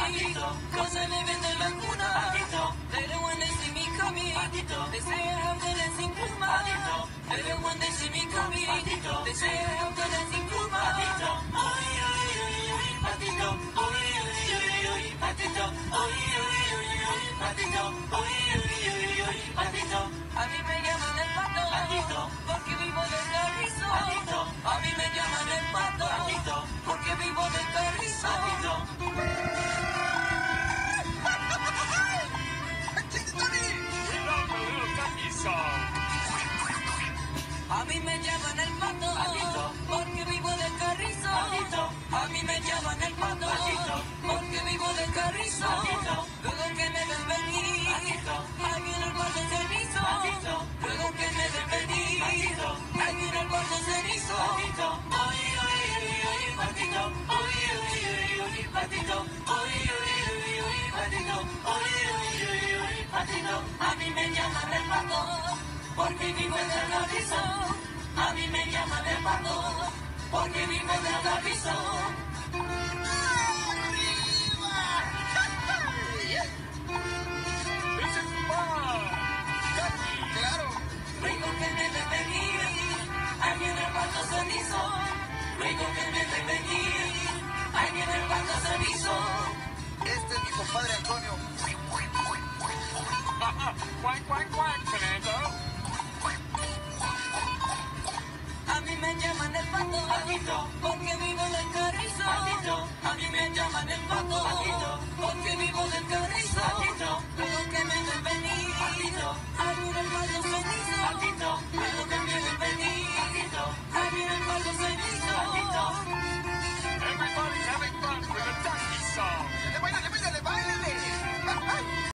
cause I live in the laguna. They don't want to see me coming. They say I have the dancing pluma. They don't want to see me coming. They say I have the dancing pluma. Oy, oy, oy, oy, patito. Oy, oy, oy, oy, patito. Oy, oy, oy, oy, patito. Oy, oy, oy, oy, patito. A mí me llaman el pato, porque vivo del carrizo. A mí me llaman el pato, porque vivo del carrizo. A mí me llaman el pato, porque vivo del carrizo. A mí me llaman el pato, porque vivo del carrizo. Luego que me ven venir, ahí viene el pato cenizo. Luego que me ven venir, ahí viene el pato cenizo. Oy, oy, oy, oy, patito. Oy, oy, oy, oy, patito. Oy, oy, oy, oy, patito. Oy, oy, oy, oy, patito. A mí me llaman el pato, porque vivo en el carrizo. A mí me llaman el pato, porque vivo en el carrizo. Luego que me ven venir, ahí viene el pato cenizo. Luego que me ven venir, ahí viene el pato cenizo. Este es mi compadre Antonio. Quack, quack, quack, Fernando. A mí me llaman el pato, porque vivo del carrizo. A mí me llaman el pato, porque vivo del carrizo.